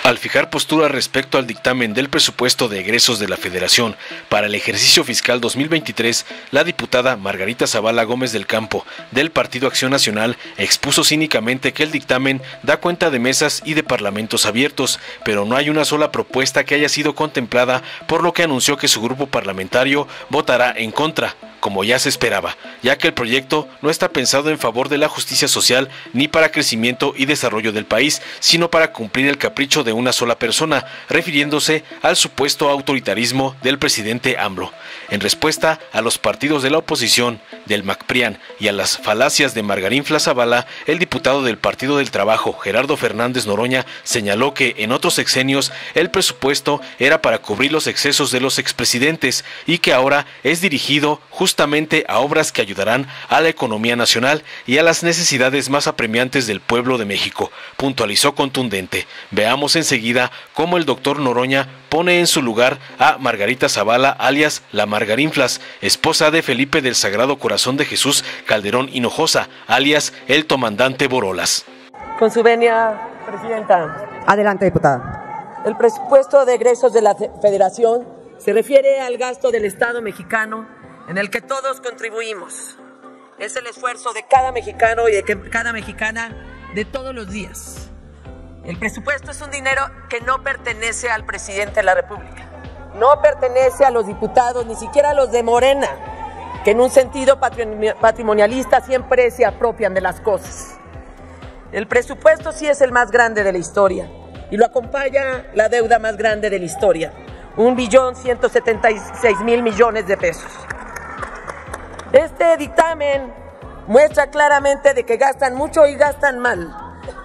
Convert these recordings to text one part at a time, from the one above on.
Al fijar postura respecto al dictamen del presupuesto de egresos de la Federación para el ejercicio fiscal 2023, la diputada Margarita Zavala Gómez del Campo, del Partido Acción Nacional, expuso cínicamente que el dictamen da cuenta de mesas y de parlamentos abiertos, pero no hay una sola propuesta que haya sido contemplada, por lo que anunció que su grupo parlamentario votará en contra, como ya se esperaba, ya que el proyecto no está pensado en favor de la justicia social ni para crecimiento y desarrollo del país, sino para cumplir el capricho de una sola persona, refiriéndose al supuesto autoritarismo del presidente AMLO. En respuesta a los partidos de la oposición, del MACPRIAN y a las falacias de Margarita Zavala, el diputado del Partido del Trabajo, Gerardo Fernández Noroña, señaló que en otros sexenios el presupuesto era para cubrir los excesos de los expresidentes y que ahora es dirigido justamente a obras que ayudarán a la economía nacional y a las necesidades más apremiantes del pueblo de México, puntualizó contundente. Veamos enseguida cómo el doctor Noroña pone en su lugar a Margarita Zavala, alias la Margarinflas, esposa de Felipe del Sagrado Corazón de Jesús Calderón Hinojosa, alias el Comandante Borolas. Con su venia, Presidenta. Adelante, diputada. El presupuesto de egresos de la Federación se refiere al gasto del Estado mexicano en el que todos contribuimos. Es el esfuerzo de cada mexicano y de cada mexicana de todos los días. El presupuesto es un dinero que no pertenece al presidente de la República, no pertenece a los diputados, ni siquiera a los de Morena, que en un sentido patrimonialista siempre se apropian de las cosas. El presupuesto sí es el más grande de la historia y lo acompaña la deuda más grande de la historia, 1.176.000 millones de pesos. Este dictamen muestra claramente de que gastan mucho y gastan mal.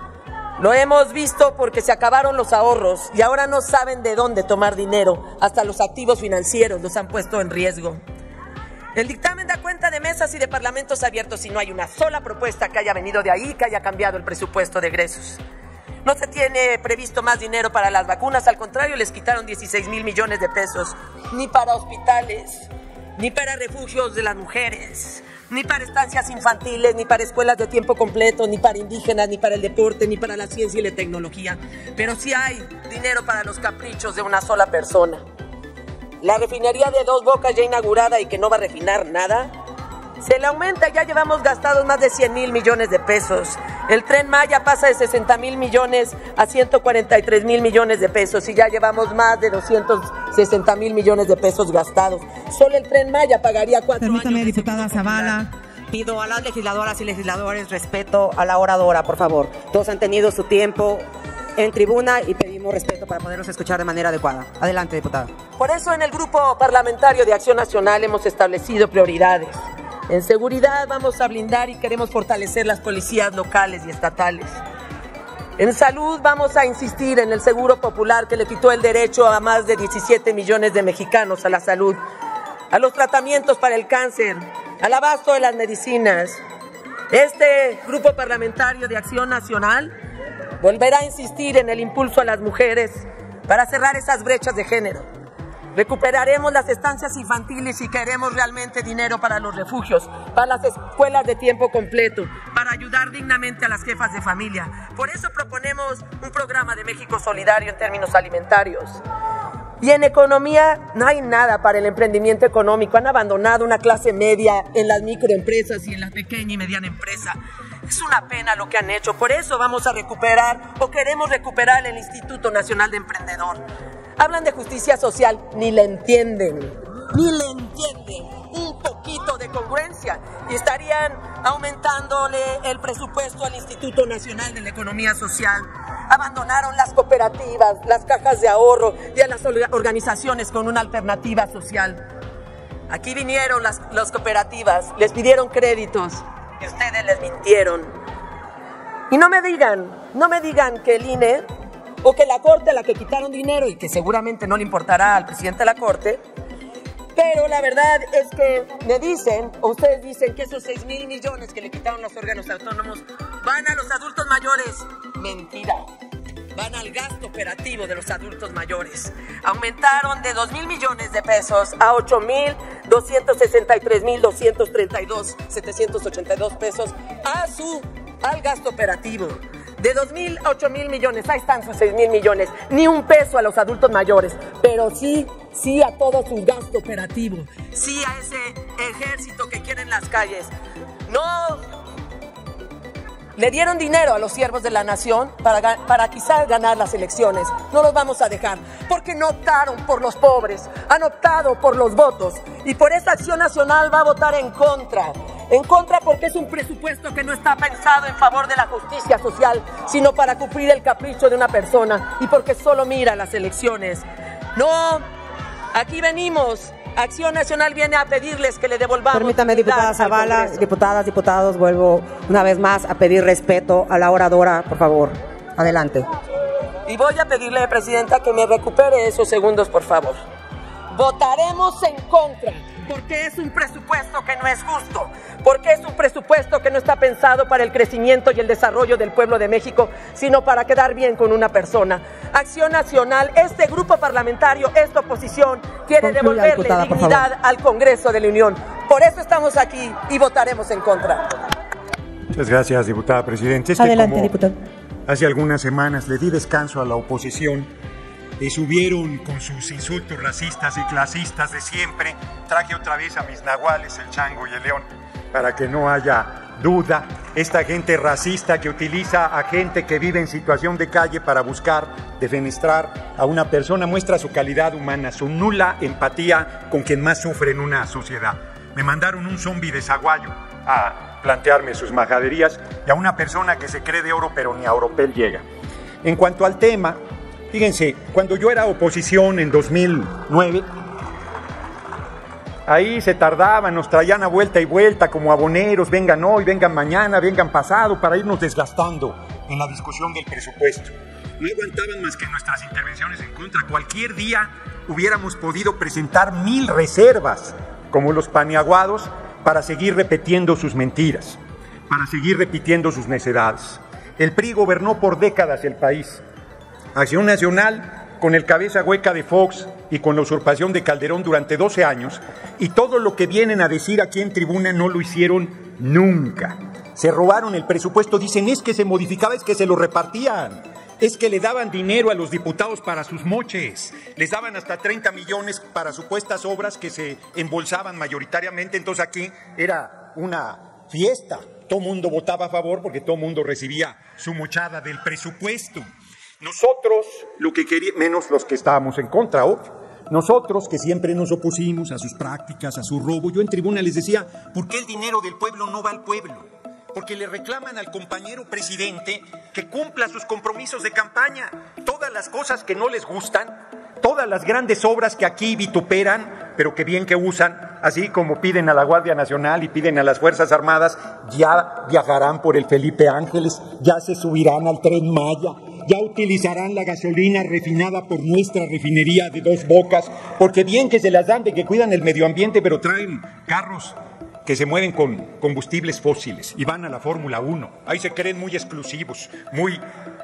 Lo hemos visto porque se acabaron los ahorros y ahora no saben de dónde tomar dinero. Hasta los activos financieros los han puesto en riesgo. El dictamen da cuenta de mesas y de parlamentos abiertos y no hay una sola propuesta que haya venido de ahí que haya cambiado el presupuesto de egresos. No se tiene previsto más dinero para las vacunas, al contrario, les quitaron 16.000 millones de pesos, ni para hospitales, ni para refugios de las mujeres, ni para estancias infantiles, ni para escuelas de tiempo completo, ni para indígenas, ni para el deporte, ni para la ciencia y la tecnología. Pero sí hay dinero para los caprichos de una sola persona. La refinería de Dos Bocas ya inaugurada y que no va a refinar nada, se le aumenta, ya llevamos gastados más de 100.000 millones de pesos. El Tren Maya pasa de 60.000 millones a 143.000 millones de pesos y ya llevamos más de 260.000 millones de pesos gastados. Solo el Tren Maya pagaría 4 años. Permítame, diputada Zavala. Pido a las legisladoras y legisladores respeto a la oradora, por favor. Todos han tenido su tiempo en tribuna y pedimos respeto para poderlos escuchar de manera adecuada. Adelante, diputada. Por eso en el Grupo Parlamentario de Acción Nacional hemos establecido prioridades. En seguridad vamos a blindar y queremos fortalecer las policías locales y estatales. En salud vamos a insistir en el seguro popular que le quitó el derecho a más de 17 millones de mexicanos a la salud, a los tratamientos para el cáncer, al abasto de las medicinas. Este Grupo Parlamentario de Acción Nacional volverá a insistir en el impulso a las mujeres para cerrar esas brechas de género. Recuperaremos las estancias infantiles y queremos realmente dinero para los refugios, para las escuelas de tiempo completo, para ayudar dignamente a las jefas de familia. Por eso proponemos un programa de México solidario en términos alimentarios. Y en economía no hay nada para el emprendimiento económico. Han abandonado una clase media en las microempresas y en la pequeña y mediana empresa. Es una pena lo que han hecho. Por eso vamos a recuperar o queremos recuperar el Instituto Nacional de Emprendedor. Hablan de justicia social, ni le entienden, un poquito de congruencia y estarían aumentándole el presupuesto al Instituto Nacional de la Economía Social. Abandonaron las cooperativas, las cajas de ahorro y a las organizaciones con una alternativa social. Aquí vinieron las cooperativas, les pidieron créditos y ustedes les mintieron. Y no me digan que el INE o que la Corte a la que quitaron dinero y que seguramente no le importará al presidente de la Corte, pero la verdad es que me dicen, o ustedes dicen que esos 6.000 millones que le quitaron los órganos autónomos van a los adultos mayores. Mentira, van al gasto operativo de los adultos mayores. Aumentaron de 2.000 millones de pesos a 8.263.232.782 pesos al gasto operativo. De 2.000 a 8.000 millones, ahí están sus 6.000 millones. Ni un peso a los adultos mayores, pero sí a todo su gasto operativo. Sí a ese ejército que quiere en las calles. No le dieron dinero a los siervos de la nación para quizás ganar las elecciones. No los vamos a dejar, porque no optaron por los pobres, han optado por los votos. Y por esa Acción Nacional va a votar en contra. En contra porque es un presupuesto que no está pensado en favor de la justicia social, sino para cumplir el capricho de una persona y porque solo mira las elecciones. No, aquí venimos. Acción Nacional viene a pedirles que le devolvamos. Permítame, diputada Zavala, diputadas, diputados, vuelvo una vez más a pedir respeto a la oradora, por favor. Adelante. Y voy a pedirle, Presidenta, que me recupere esos segundos, por favor. Votaremos en contra, porque es un presupuesto que no es justo, porque es un presupuesto que no está pensado para el crecimiento y el desarrollo del pueblo de México, sino para quedar bien con una persona. Acción Nacional, este grupo parlamentario, esta oposición, quiere devolverle dignidad al Congreso de la Unión. Por eso estamos aquí y votaremos en contra. Muchas gracias, diputada presidente. Adelante, diputado. Hace algunas semanas le di descanso a la oposición y subieron con sus insultos racistas y clasistas de siempre. Traje otra vez a mis nahuales, el chango y el león, para que no haya duda. Esta gente racista que utiliza a gente que vive en situación de calle para buscar defenestrar a una persona muestra su calidad humana, su nula empatía con quien más sufre en una sociedad. Me mandaron un zombi de zaguayo a plantearme sus majaderías y a una persona que se cree de oro pero ni a Oropel llega. En cuanto al tema, fíjense, cuando yo era oposición en 2009, ahí se tardaban, nos traían a vuelta y vuelta como aboneros, vengan hoy, vengan mañana, vengan pasado, para irnos desgastando en la discusión del presupuesto. No aguantaban más que nuestras intervenciones en contra. Cualquier día hubiéramos podido presentar 1000 reservas, como los paniaguados, para seguir repitiendo sus mentiras, para seguir repitiendo sus necedades. El PRI gobernó por décadas el país. Acción Nacional, con el cabeza hueca de Fox y con la usurpación de Calderón durante 12 años, y todo lo que vienen a decir aquí en tribuna no lo hicieron nunca. Se robaron el presupuesto, dicen es que se modificaba, es que se lo repartían, es que le daban dinero a los diputados para sus moches, les daban hasta 30 millones para supuestas obras que se embolsaban mayoritariamente, entonces aquí era una fiesta, todo mundo votaba a favor porque todo mundo recibía su mochada del presupuesto. Nosotros, lo que queríamos, menos los que estábamos en contra, nosotros que siempre nos opusimos a sus prácticas, a su robo, yo en tribuna les decía, ¿por qué el dinero del pueblo no va al pueblo? Porque le reclaman al compañero presidente que cumpla sus compromisos de campaña. Todas las cosas que no les gustan, todas las grandes obras que aquí vituperan, pero que bien que usan, así como piden a la Guardia Nacional y piden a las Fuerzas Armadas, ya viajarán por el Felipe Ángeles, ya se subirán al Tren Maya, ya utilizarán la gasolina refinada por nuestra refinería de Dos Bocas, porque bien que se las dan de que cuidan el medio ambiente, pero traen carros que se mueven con combustibles fósiles y van a la Fórmula 1. Ahí se creen muy exclusivos, muy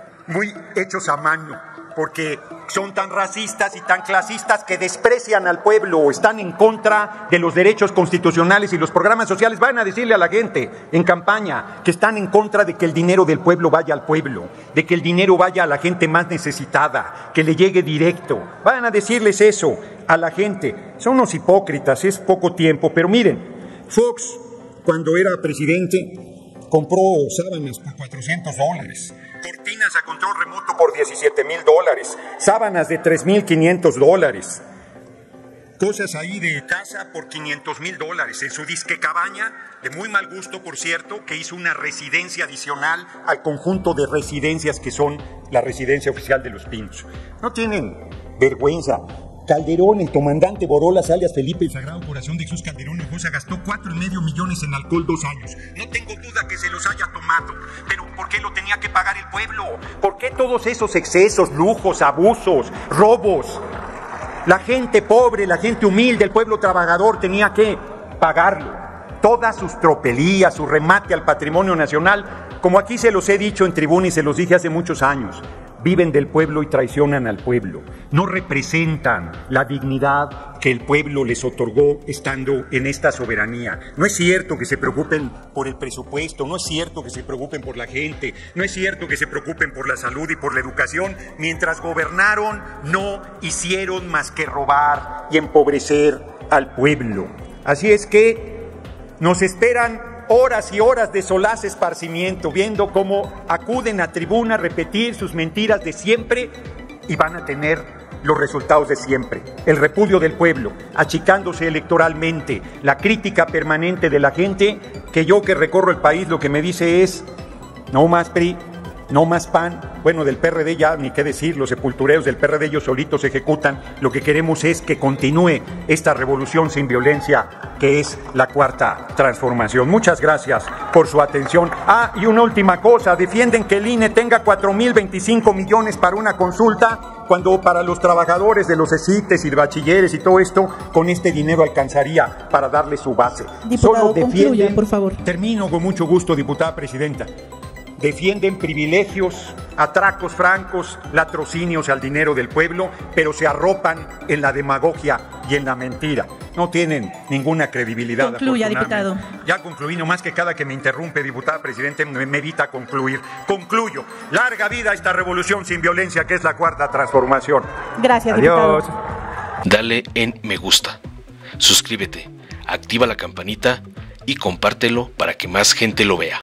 hechos a mano, porque son tan racistas y tan clasistas que desprecian al pueblo, están en contra de los derechos constitucionales y los programas sociales. Van a decirle a la gente en campaña que están en contra de que el dinero del pueblo vaya al pueblo, de que el dinero vaya a la gente más necesitada, que le llegue directo. Van a decirles eso a la gente. Son unos hipócritas, es poco tiempo, pero miren, Fox, cuando era presidente, compró sábanas por $400, cortinas a control remoto por $17,000, sábanas de $3,500, cosas ahí de casa por $500,000, en su disque cabaña, de muy mal gusto, por cierto, que hizo una residencia adicional al conjunto de residencias que son la residencia oficial de Los Pinos. No tienen vergüenza. Calderón, el comandante Borolas, alias Felipe, el Sagrado Corazón de Jesús Calderón Hinojosa, gastó $4,5 millones en alcohol 2 años. No tengo duda que se los haya tomado, pero ¿por qué lo tenía que pagar el pueblo? ¿Por qué todos esos excesos, lujos, abusos, robos? La gente pobre, la gente humilde, el pueblo trabajador tenía que pagarlo. Todas sus tropelías, su remate al patrimonio nacional, como aquí se los he dicho en tribuna y se los dije hace muchos años, viven del pueblo y traicionan al pueblo. No representan la dignidad que el pueblo les otorgó estando en esta soberanía. No es cierto que se preocupen por el presupuesto, no es cierto que se preocupen por la gente, no es cierto que se preocupen por la salud y por la educación. Mientras gobernaron, no hicieron más que robar y empobrecer al pueblo. Así es que nos esperan horas y horas de solaz esparcimiento, viendo cómo acuden a tribuna a repetir sus mentiras de siempre y van a tener los resultados de siempre. El repudio del pueblo, achicándose electoralmente, la crítica permanente de la gente, que yo que recorro el país lo que me dice es: no más PRI, no más PAN. Bueno, del PRD ya ni qué decir, los sepultureros del PRD ellos solitos se ejecutan. Lo que queremos es que continúe esta revolución sin violencia, que es la Cuarta Transformación. Muchas gracias por su atención. Y una última cosa, defienden que el INE tenga 4,025 millones para una consulta, cuando para los trabajadores de los ESITES y de bachilleres y todo esto, con este dinero alcanzaría para darle su base. Diputado, concluya, por favor. Termino con mucho gusto, diputada presidenta. Defienden privilegios, atracos francos, latrocinios al dinero del pueblo, pero se arropan en la demagogia y en la mentira. No tienen ninguna credibilidad. Concluya, diputado. Ya concluí, nomás que cada que me interrumpe, diputada presidente, me evita concluir. Concluyo. Larga vida a esta revolución sin violencia, que es la Cuarta Transformación. Gracias, Adiós. diputado. Dale en me gusta, suscríbete, activa la campanita y compártelo para que más gente lo vea.